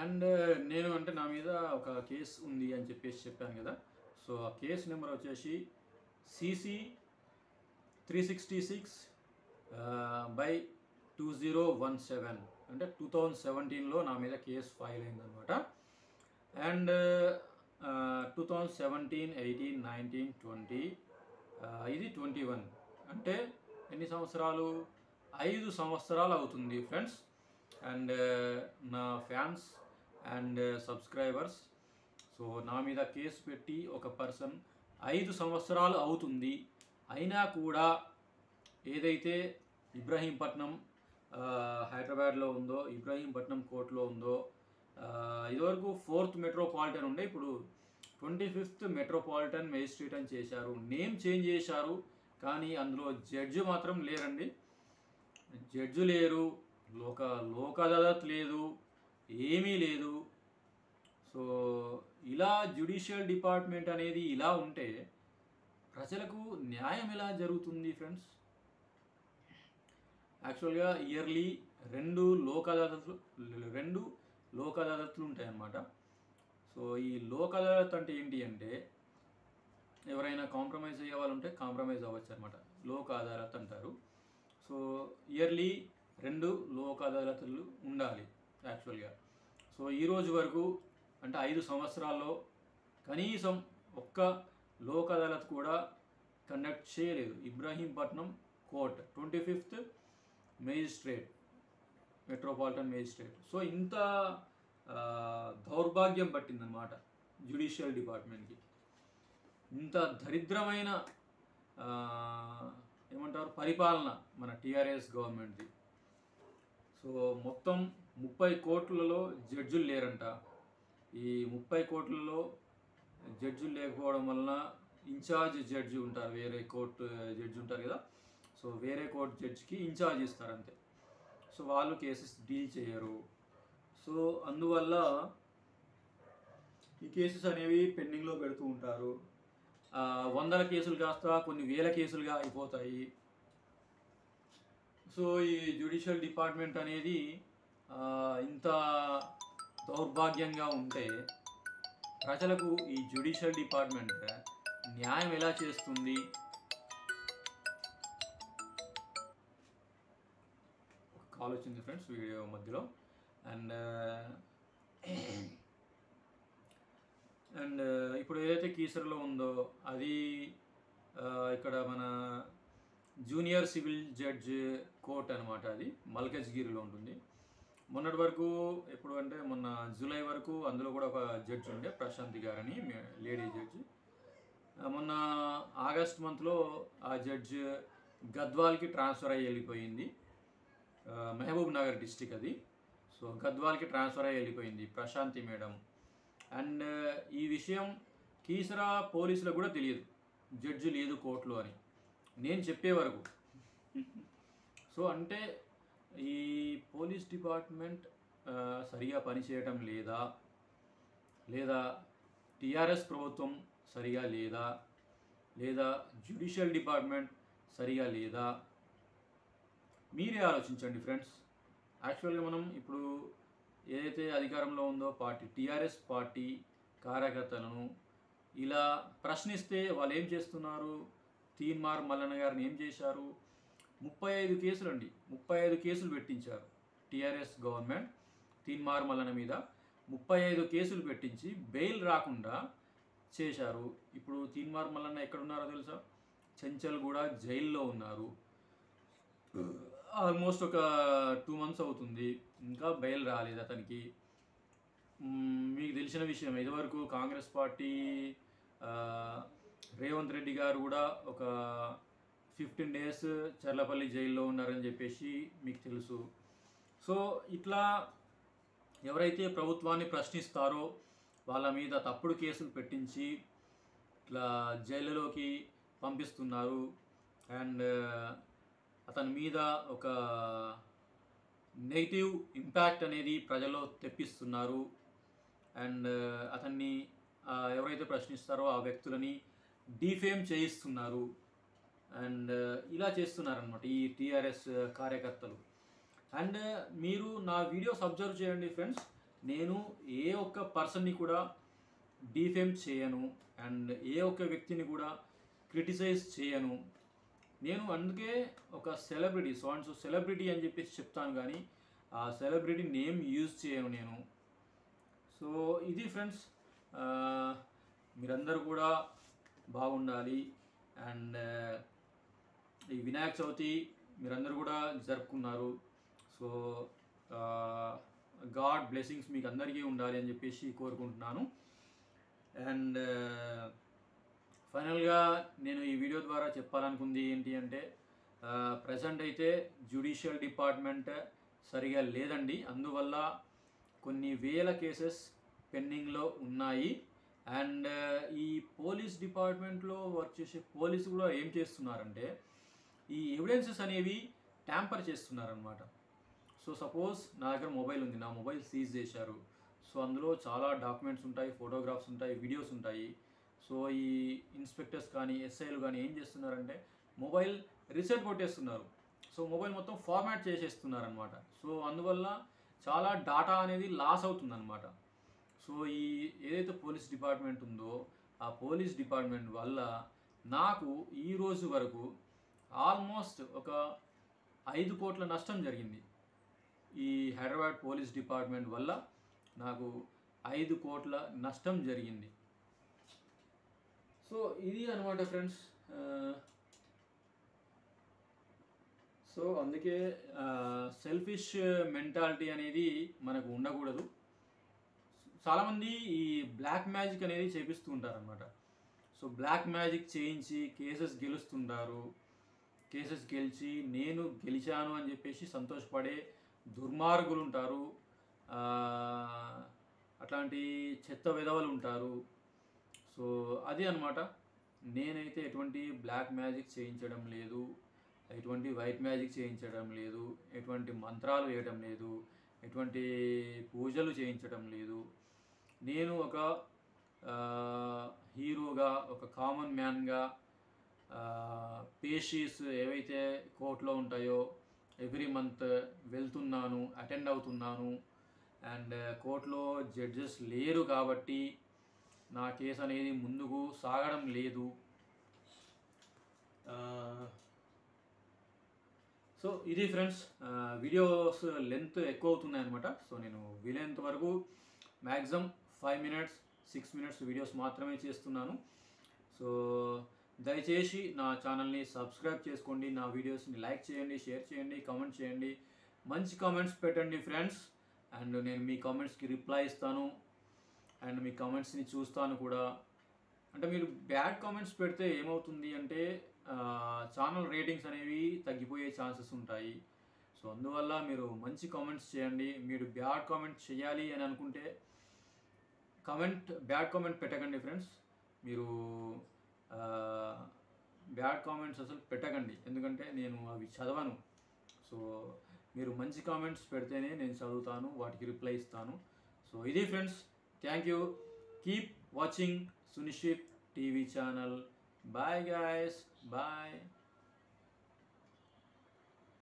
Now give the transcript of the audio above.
And నేను అంటే నా మీద ఒక కేసు ఉంది అని చెప్పాను కదా. సో ఆ కేసు నెంబర్ వచ్చేసి CC 366 బై 2017 అంటే 2017లో నా మీద కేసు ఫైల్ అయిందనమాట. అండ్ 2017, 18, 19, 20 ఇది 21 అంటే ఎన్ని సంవత్సరాలు? 5 సంవత్సరాలు అవుతుంది ఫ్రెండ్స్. అండ్ నా ఫ్యాన్స్ అండ్ సబ్స్క్రైబర్స్, సో నా మీద కేసు పెట్టి ఒక పర్సన్ 5 సంవత్సరాలు అవుతుంది. అయినా కూడా ఏదైతే ఇబ్రహీంపట్నం హైదరాబాద్లో ఉందో, ఇబ్రహీంపట్నం కోర్టులో ఉందో, ఇదివరకు 4th మెట్రోపాలిటన్ ఉండే, ఇప్పుడు 25th మెట్రోపాలిటన్ మేజిస్ట్రేట్ అని చేశారు. నేమ్ చేంజ్ చేశారు, కానీ అందులో జడ్జి మాత్రం లేరండి. జడ్జి లేరు, లోక్ అదాలత్ లేదు, ఏమీ లేదు. సో ఇలా జ్యుడిషియల్ డిపార్ట్మెంట్ అనేది ఇలా ఉంటే ప్రజలకు న్యాయం ఎలా జరుగుతుంది ఫ్రెండ్స్? యాక్చువల్గా ఇయర్లీ 2 లోక్ అదాలత్లు ఉంటాయన్నమాట. సో ఈ లోక్ అదాలత్ అంటే ఏంటి అంటే, ఎవరైనా కాంప్రమైజ్ అయ్యే వాళ్ళు ఉంటే కాంప్రమైజ్ అవ్వచ్చు అనమాట, లోక్ అదాలత్ అంటారు. సో ఇయర్లీ 2 లోక్ అదాలత్లు ఉండాలి యాక్చువల్గా. సో ఈరోజు వరకు అంటే 5 సంవత్సరాల్లో కనీసం ఒక్క లోక్ అదాలత్ కూడా కండక్ట్ చేయలేదు Ibrahimpatnam court 25th magistrate, metropolitan magistrate. So ఇంత దౌర్భాగ్యం పట్టిందనమాట జ్యుడిషియల్ డిపార్ట్మెంట్కి. ఇంత దరిద్రమైన ఏమంటారు పరిపాలన మన టీఆర్ఎస్ గవర్నమెంట్ది. సో మొత్తం 30 కోట్లలో జడ్జులు లేరంట. ఈ 30 కోట్లలో జడ్జులు లేకపోవడం వలన ఇన్ఛార్జ్ జడ్జి ఉంటారు, వేరే కోర్టు జడ్జి ఉంటారు కదా. సో వేరే కోర్టు జడ్జికి ఇన్ఛార్జ్ ఇస్తారు అంతే. సో వాళ్ళు కేసెస్ డీల్ చేయరు. సో అందువల్ల ఈ కేసెస్ అనేవి పెండింగ్లో పెడుతూ ఉంటారు. 100 కేసులు కాస్త కొన్ని 1000 కేసులుగా అయిపోతాయి. సో ఈ జ్యుడిషియల్ డిపార్ట్మెంట్ అనేది ఇంత దౌర్భాగ్యంగా ఉంటే ప్రజలకు ఈ జ్యుడిషియల్ డిపార్ట్మెంట్ న్యాయం ఎలా చేస్తుంది? ఒక కాల్ వచ్చింది ఫ్రెండ్స్ వీడియో మధ్యలో. అండ్ ఇప్పుడు ఏదైతే కీసరలో ఉందో అది ఇక్కడ మన జూనియర్ సివిల్ జడ్జ్ కోర్ట్ అనమాట. అది మల్కజ్గిరిలో ఉంటుంది. మొన్నటి వరకు ఎప్పుడు అంటే మొన్న జూలై వరకు అందులో కూడా ఒక జడ్జి ఉండే, ప్రశాంతి గారని లేడీ జడ్జి. మొన్న ఆగస్ట్ మంత్లో ఆ జడ్జ్ గద్వాల్కి ట్రాన్స్ఫర్ అయ్యి వెళ్ళిపోయింది. మహబూబ్ నగర్ డిస్టిక్ అది. సో గద్వాల్కి ట్రాన్స్ఫర్ అయ్యి వెళ్ళిపోయింది ప్రశాంతి మేడం. అండ్ ఈ విషయం కీసరా పోలీసులకు కూడా తెలియదు, జడ్జి లేదు కోర్టులో అని నేను చెప్పే వరకు. సో అంటే ఈ పోలీస్ డిపార్ట్మెంట్ సరిగా పనిచేయటం లేదా టీఆర్ఎస్ ప్రభుత్వం సరిగా లేదా జ్యుడిషియల్ డిపార్ట్మెంట్ సరిగా లేదా? మీరే ఆలోచించండి ఫ్రెండ్స్. యాక్చువల్గా మనం ఇప్పుడు ఏదైతే అధికారంలో ఉందో పార్టీ, టీఆర్ఎస్ పార్టీ కార్యకర్తలను ఇలా ప్రశ్నిస్తే వాళ్ళు ఏం చేస్తున్నారు? తీన్మార్ మల్లన్న గారిని ఏం చేశారు? 35 కేసులు అండి, 35 కేసులు పెట్టించారు టీఆర్ఎస్ గవర్నమెంట్ తీన్మార్ మల్లన్న మీద. 35 కేసులు పెట్టించి బెయిల్ రాకుండా చేశారు. ఇప్పుడు తీన్మార్ మల్లన్న ఎక్కడున్నారో తెలుసా? చెంచల్గూడ జైల్లో ఉన్నారు. ఆల్మోస్ట్ ఒక 2 months అవుతుంది, ఇంకా బెయిల్ రాలేదు అతనికి. మీకు తెలిసిన విషయం, ఇదివరకు కాంగ్రెస్ పార్టీ రేవంత్ రెడ్డి గారు కూడా ఒక 15 days చర్లపల్లి జైల్లో ఉన్నారని చెప్పేసి మీకు తెలుసు. సో ఇట్లా ఎవరైతే ప్రభుత్వాన్ని ప్రశ్నిస్తారో వాళ్ళ మీద తప్పుడు కేసులు పెట్టించి ఇట్లా జైలులోకి పంపిస్తున్నారు. అండ్ అతని మీద ఒక నెగిటివ్ ఇంపాక్ట్ అనేది ప్రజల్లో తెప్పిస్తున్నారు. అండ్ అతన్ని ఎవరైతే ప్రశ్నిస్తారో ఆ వ్యక్తులని డిఫేమ్ చేయిస్తున్నారు. అండ్ ఇలా చేస్తున్నారనమాట ఈ టీఆర్ఎస్ కార్యకర్తలు. అండ్ మీరు నా వీడియోస్ అబ్జర్వ్ చేయండి ఫ్రెండ్స్. నేను ఏ ఒక్క పర్సన్ని కూడా డిఫేమ్ చేయను అండ్ ఏ ఒక్క వ్యక్తిని కూడా క్రిటిసైజ్ చేయను. నేను అందుకే ఒక celebrity so and so celebrity అని చెప్పేసి చెప్తాను, కానీ ఆ సెలబ్రిటీ నేమ్ యూజ్ చేయను నేను. సో ఇది ఫ్రెండ్స్, మీరందరూ కూడా బాగుండాలి. అండ్ ఈ వినాయక చవితి మీరందరూ కూడా జరుపుకున్నారు. సో గాడ్ బ్లెస్సింగ్స్ మీకు అందరికీ ఉండాలి అని చెప్పేసి కోరుకుంటున్నాను. అండ్ ఫైనల్గా నేను ఈ వీడియో ద్వారా చెప్పాలనుకుంది ఏంటి అంటే, ప్రజెంట్ అయితే జ్యుడిషియల్ డిపార్ట్మెంట్ సరిగా లేదండి. అందువల్ల కొన్ని వేల కేసెస్ పెండింగ్లో ఉన్నాయి. అండ్ ఈ పోలీస్ డిపార్ట్మెంట్లో వర్క్ చేసే పోలీసు కూడా ఏం చేస్తున్నారంటే, ఈ ఎవిడెన్సెస్ అనేవి ట్యాంపర్ చేస్తున్నారనమాట. సో సపోజ్ నా దగ్గర మొబైల్ ఉంది, నా మొబైల్ సీజ్ చేశారు. సో అందులో చాలా డాక్యుమెంట్స్ ఉంటాయి, ఫోటోగ్రాఫ్స్ ఉంటాయి, వీడియోస్ ఉంటాయి. సో ఈ ఇన్స్పెక్టర్స్ కానీ ఎస్ఐలు కానీ ఏం చేస్తున్నారంటే మొబైల్ రీసెట్ కొట్టేస్తున్నారు. సో మొబైల్ మొత్తం ఫార్మాట్ చేసేస్తున్నారు అనమాట. సో అందువల్ల చాలా డాటా అనేది లాస్ అవుతుందన్నమాట. సో ఈ ఏదైతే పోలీస్ డిపార్ట్మెంట్ ఉందో ఆ పోలీస్ డిపార్ట్మెంట్ వల్ల నాకు ఈ రోజు వరకు ఆల్మోస్ట్ ఒక 5 కోట్ల నష్టం జరిగింది. ఈ హైదరాబాద్ పోలీస్ డిపార్ట్మెంట్ వల్ల నాకు 5 కోట్ల నష్టం జరిగింది. సో ఇది అనమాట ఫ్రెండ్స్. సో అందుకే సెల్ఫిష్ మెంటాలిటీ అనేది మనకు ఉండకూడదు. చాలామంది ఈ బ్లాక్ మ్యాజిక్ అనేది చేపిస్తూ ఉంటారనమాట. సో బ్లాక్ మ్యాజిక్ చేయించి కేసెస్ గెలుస్తుంటారు. కేసెస్ గెలిచి నేను గెలిచాను అని చెప్పేసి సంతోషపడే దుర్మార్గులు ఉంటారు. అట్లాంటి చెత్త విధవలు ఉంటారు. సో అది అనమాట. నేనైతే ఎటువంటి బ్లాక్ మ్యాజిక్ చేయించడం లేదు, ఎటువంటి వైట్ మ్యాజిక్ చేయించడం లేదు, ఎటువంటి మంత్రాలు వేయడం లేదు, ఎటువంటి పూజలు చేయించడం లేదు. నేను ఒక హీరోగా, ఒక కామన్ మ్యాన్గా పేషీస్ ఏవైతే కోర్టులో ఉంటాయో ఎవ్రీ మంత్ వెళ్తున్నాను, అటెండ్ అవుతున్నాను. అండ్ కోర్టులో జడ్జెస్ లేరు కాబట్టి నా కేసు అనేది ముందుకు సాగడం లేదు. సో ఇది ఫ్రెండ్స్, వీడియోస్ లెంత్ ఎక్కువ అవుతున్నాయి అనమాట. సో నేను వీలైనంత వరకు మ్యాక్సిమం 5 minutes 6 minutes వీడియోస్ మాత్రమే చేస్తున్నాను. సో దయచేసి నా ఛానల్ని సబ్స్క్రైబ్ చేసుకోండి, నా వీడియోస్ని లైక్ చేయండి, షేర్ చేయండి, కామెంట్ చేయండి, మంచి కామెంట్స్ పెట్టండి ఫ్రెండ్స్. అండ్ నేను మీ కామెంట్స్కి రిప్లై ఇస్తాను అండ్ మీ కామెంట్స్ని చూస్తాను కూడా. అంటే మీరు బ్యాడ్ కామెంట్స్ పెడితే ఏమవుతుంది అంటే ఛానల్ రేటింగ్స్ అనేవి తగ్గిపోయే ఛాన్సెస్ ఉంటాయి. సో అందువల్ల మీరు మంచి కామెంట్స్ చేయండి. మీరు బ్యాడ్ కామెంట్ చేయాలి అని అనుకుంటే బ్యాడ్ కామెంట్ పెట్టకండి ఫ్రెండ్స్. మీరు బ్యాడ్ కామెంట్స్ అసలు పెట్టకండి, ఎందుకంటే నేను అవి చదవను. సో మీరు మంచి కామెంట్స్ పెడితేనే నేను చదువుతాను, వాటికి రిప్లై ఇస్తాను. సో ఇది friends, thank you. Keep watching Sunishchit TV channel. Bye guys, bye.